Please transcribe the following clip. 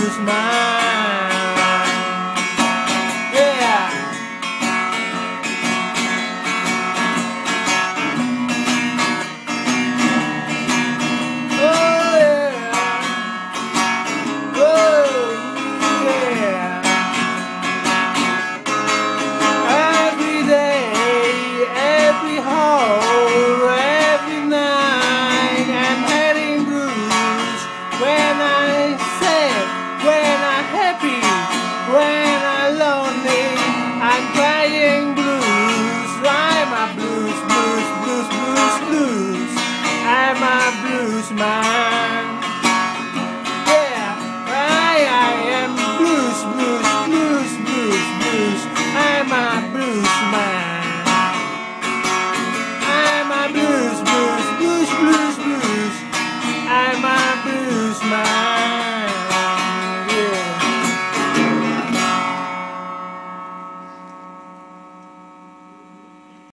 blues man. Yeah. Oh yeah. Oh yeah. Every day, every hole, every night, I'm having blues. When I'm sad, when I'm happy, when I'm lonely, I'm crying blues. I'm a blues, blues, blues, blues, blues. I'm a blues man.